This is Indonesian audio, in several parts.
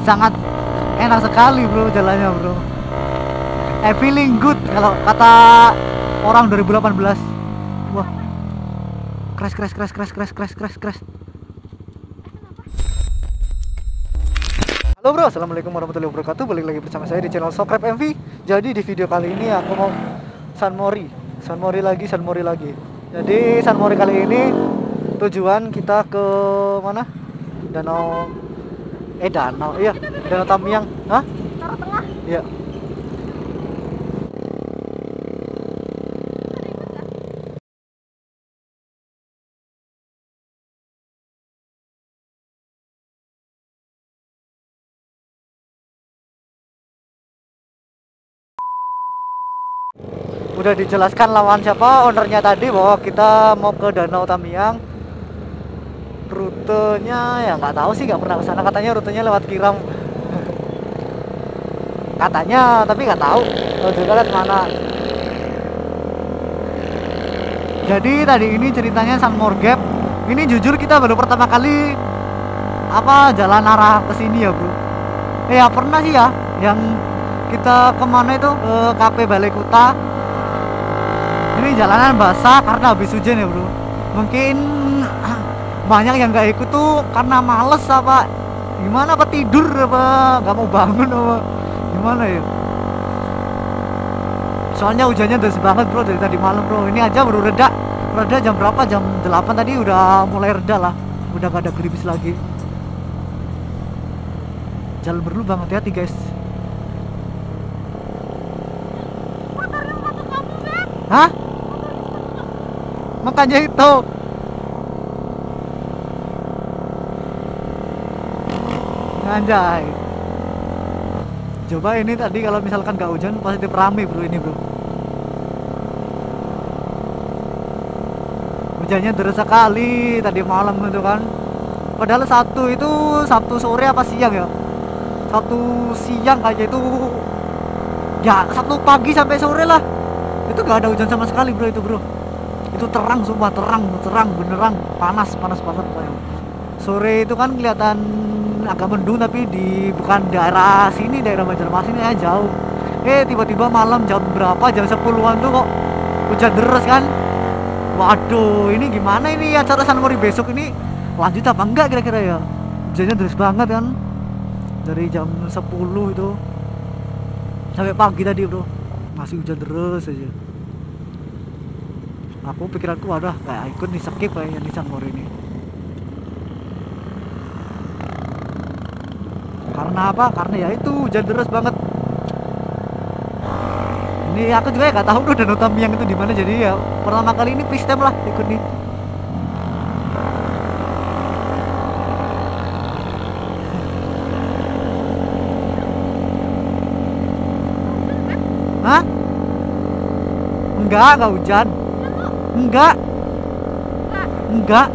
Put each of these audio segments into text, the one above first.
sangat enak sekali bro jalannya bro. Feeling good kalau kata orang 2018. Wah, crash. Halo bro, assalamualaikum warahmatullahi wabarakatuh. Balik lagi bersama saya di channel Sokrap MV. Jadi di video kali ini aku mau San Mori lagi. Jadi San Mori kali ini tujuan kita ke mana? Danau Tamiang. Hah? Taruh tengah. Iya. Udah dijelaskan lawan siapa ownernya tadi bahwa kita mau ke Danau Tamiang. Rutenya ya nggak tahu sih, nggak pernah kesana. Katanya rutenya lewat Kiram. Katanya, tapi nggak tahu. Kalau juga lihat mana. Jadi tadi ini ceritanya San Morgap. Ini jujur kita baru pertama kali jalan arah ke sini ya bro. Ya pernah sih ya, yang kita kemana itu ke KP Balai Kuta. Ini jalanan basah karena habis hujan ya bro. Mungkin banyak yang nggak ikut tuh karena males apa gimana, apa tidur apa nggak mau bangun apa gimana ya. Soalnya hujannya deras banget bro dari tadi malam bro. Ini aja baru reda jam berapa, jam 8 tadi udah mulai reda lah, udah gak ada gerimis lagi. Jalan berlubang, hati-hati guys. Hah? Makanya itu. Anjay. Coba ini tadi kalau misalkan gak hujan pasti rame bro ini bro. Hujannya deras sekali tadi malam itu kan. Padahal Sabtu sore apa siang ya? Sabtu siang kayaknya itu. Ya Sabtu pagi sampai sore lah. Itu gak ada hujan sama sekali bro itu bro. Itu terang sumpah, terang beneran, panas banget. Sore itu kan kelihatan agak mendung tapi bukan daerah sini, daerah Banjarmasin ya jauh. Tiba-tiba malam jam berapa, jam 10-an tuh kok hujan deras kan. Waduh, ini gimana ini acara San Mori besok ini lanjut apa enggak kira-kira ya? Hujannya deras banget kan. Dari jam 10 itu sampai pagi tadi bro, masih hujan deras aja. Aku pikiranku wadah kayak ikut nih, skip kayaknya di San Mori ini. Karena apa? Karena ya itu hujan deras banget. Ini aku juga nggak tahu tuh Danau Tamiang itu di mana, jadi ya pertama kali ini first time lah ikut nih. Hah? Enggak hujan. Enggak.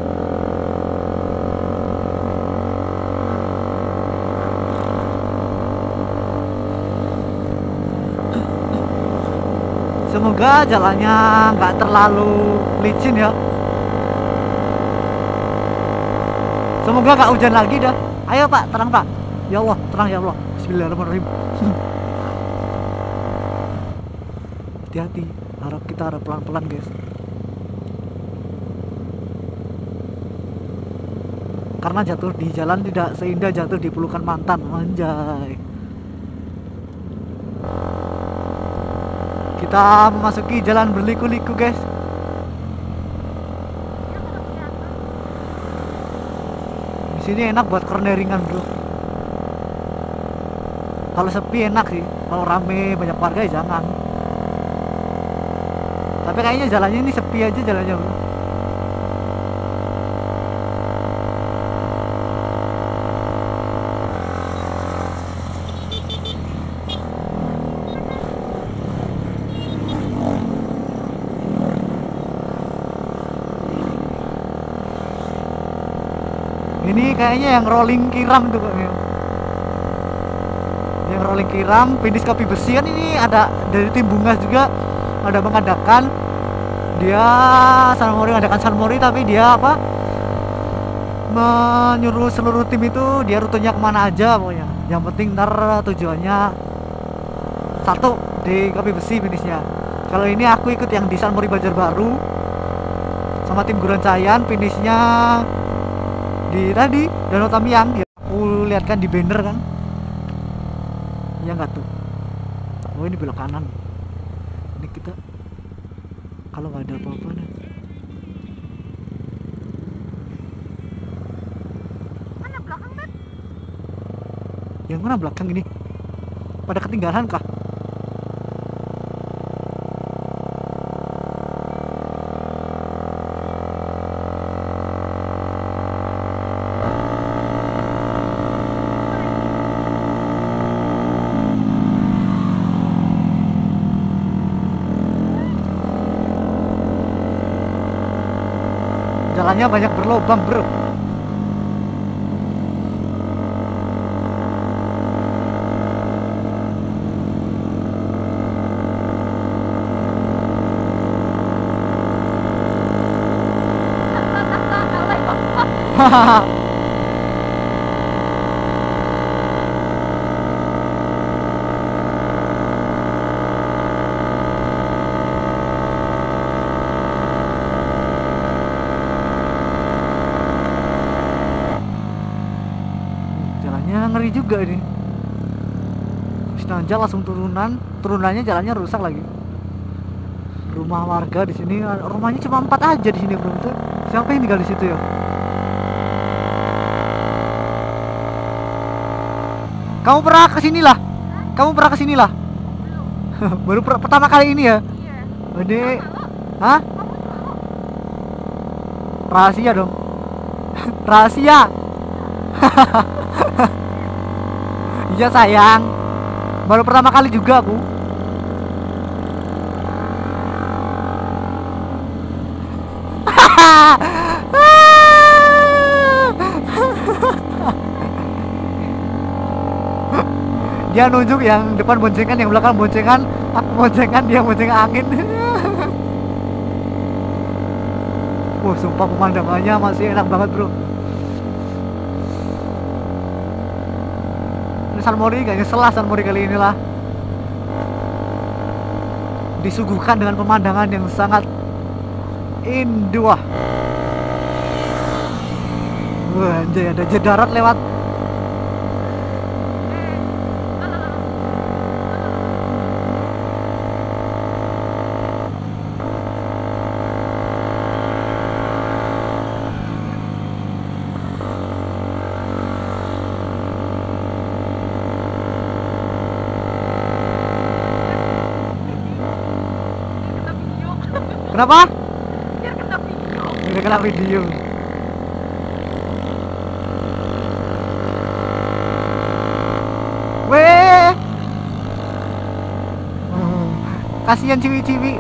Semoga jalannya nggak terlalu licin ya. Semoga nggak hujan lagi dah. Ayo pak, terang pak. Ya Allah, terang ya Allah. Bismillahirrahmanirrahim. Hati-hati, kita harap pelan-pelan guys. Karena jatuh di jalan tidak seindah jatuh di pelukan mantan, anjay. Kita memasuki jalan berliku-liku guys. Di sini enak buat corneringan bro. Kalau sepi enak sih, kalau rame banyak warga ya jangan. Tapi kayaknya jalannya ini sepi aja jalannya bro. Ini kayaknya yang rolling Kiram tuh kayaknya. Yang rolling Kiram, finish kopi besi kan ini ada dari tim Bungas juga ada mengadakan. Dia San Mori mengadakan San Mori tapi dia menyuruh seluruh tim itu dia rutenya kemana aja pokoknya. Yang penting ntar tujuannya satu di Kopi Besi finishnya. Kalau ini aku ikut yang di San Mori Banjarbaru sama tim Gurancayan, finishnya di tadi Danau Tamiang ya. Aku lihat kan di banner kan. Iya nggak tuh? Oh ini belok kanan. Ini kita kalau nggak ada apa-apa nih. Mana belakang, Beb? Yang mana belakang ini? Pada ketinggalan kah? Jalannya banyak berlobang, bro. Hahaha. Jalannya ngeri juga ini. Habis nanjak langsung turunannya jalannya rusak lagi. Rumah warga di sini, rumahnya cuma 4 aja di sini, bro. Itu siapa yang tinggal di situ ya? Kamu pernah kesini lah? Kamu pernah kesini lah? Baru pertama kali ini ya? Iya. Ini, hah? Rahasia dong. Rahasia. Iya sayang. Baru pertama kali juga aku. Dia nunjuk yang depan boncengan, yang belakang boncengan, aku boncengan, dia boncengan angin. Wah, sumpah pemandangannya masih enak banget, bro. Ini San Mori gak nyesel lah, San Mori kali inilah. Disuguhkan dengan pemandangan yang sangat indah. Wah, anjay, ada jet darat lewat. Kenapa? Biar kena video. Udah kena video. Weh. Kasihan ciwi-ciwi.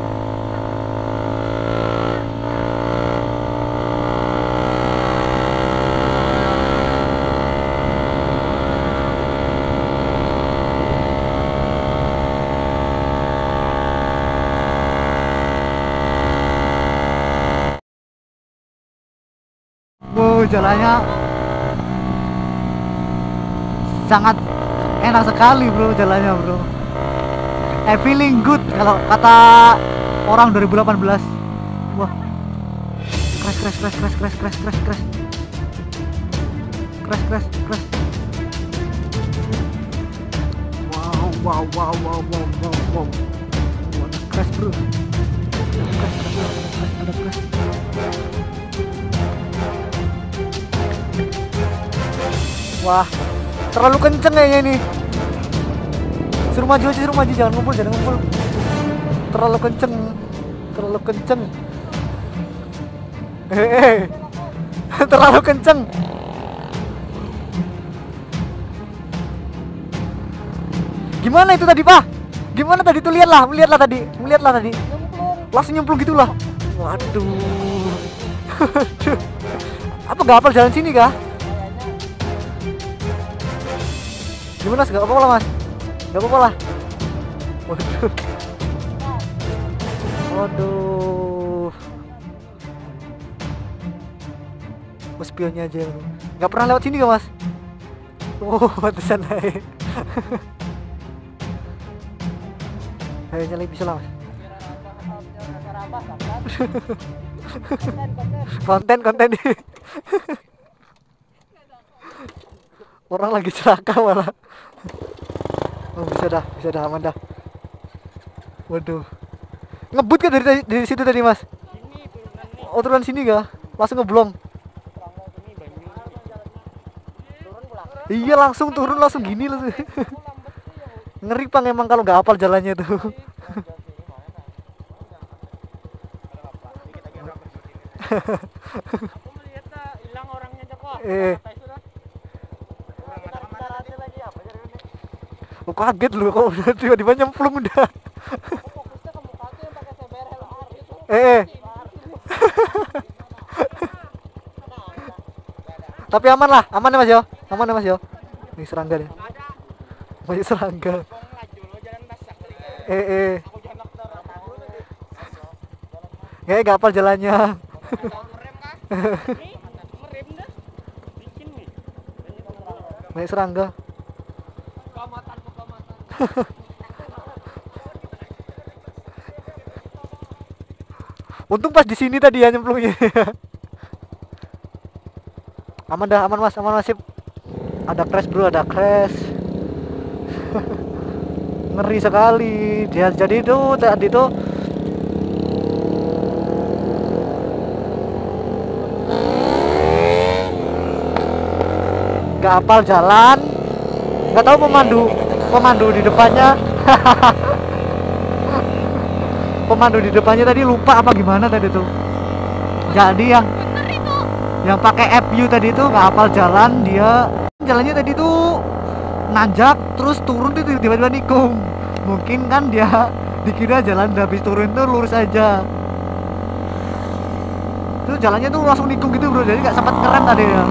Wow, jalannya sangat enak sekali, bro, jalannya, bro. Feeling good kalau kata orang 2018. Wah. Crash. Wow. Wow. Crash, bro. Ada crash. Wah, terlalu kenceng kayaknya ini. Suruh maju aja, jangan ngumpul. Terlalu kenceng. Terlalu kenceng. Gimana itu tadi, Pak? Gimana tadi tuh? Melihatlah tadi. Langsung nyemplung gitulah. Waduh. Apa gak hafal jalan sini kah? Gimana? Gak apa-apa lah, Mas. Gak apa-apa lah. Waduh. Mas, spionnya aja. Gak pernah lewat sini gak, Mas? Oh, pantesan naik. Ayo nyali bisa lah, Mas. Konten. Orang lagi celaka malah. Oh, bisa dah, aman dah. Waduh. Ngebut kan dari situ tadi, Mas? Oh, turun sini gak? Langsung ngeblong. Iya, langsung turun langsung gini langsung. Ngeri Pang emang kalau nggak hafal jalannya tuh. Eh, oh, kaget lu kok udah tiba-tiba nyemplung udah. Eh, tapi aman ya Mas yo, aman ya Mas yo. Ini serangga nih, banyak serangga. Eh, gak hafal jalannya. Banyak serangga. Untung pas di sini tadi ya nyemplungnya. Aman dah, aman mas sip. Ada crash bro, ada crash. Ngeri sekali. Dia jadi itu tadi tuh nggak hafal jalan, nggak tahu pemandu di depannya. Pemandu di depannya tadi lupa apa gimana tadi tuh. Jadi yang pakai FU tadi tuh nggak hafal jalan, dia jalannya tadi tuh nanjak terus turun tuh tiba-tiba nikung. Mungkin kan dia dikira jalan habis turun tuh lurus aja. Terus jalannya tuh langsung nikung gitu bro, jadi nggak sempat ngerem tadi ya.